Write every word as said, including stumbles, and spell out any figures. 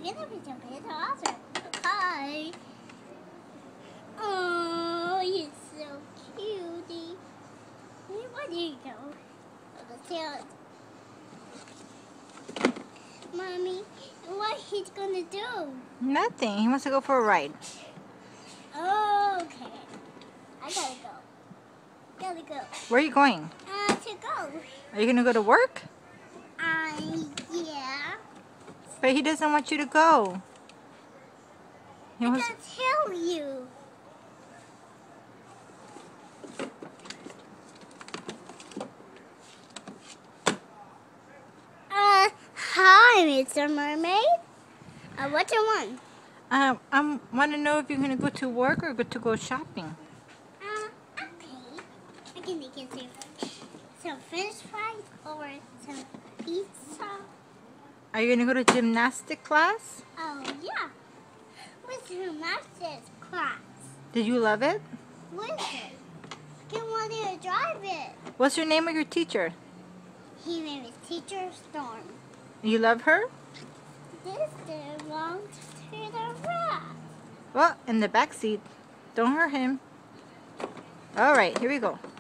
you're gonna be jumping into water. Hi. Oh, you're so cutie. Where do you go? Oh, the tail. Mommy, what he's gonna do? Nothing. He wants to go for a ride. Okay. I gotta go. Gotta go. Where are you going? Uh, to go. Are you going to go to work? Uh, yeah. But he doesn't want you to go. He I wants... gotta tell you. Uh, hi, Mister Mermaid. Uh, what you want? Um, I want to know if you're going to go to work or go to go shopping. Uh, okay. I can make it some, some French fries or some pizza. Are you going to go to gymnastic class? Oh, yeah. What's your master's class? Did you love it? What is it? I can want you to drive it. What's your name of your teacher? His name is Teacher Storm. You love her? This belongs to the rat. Well, in the back seat. Don't hurt him. All right, here we go.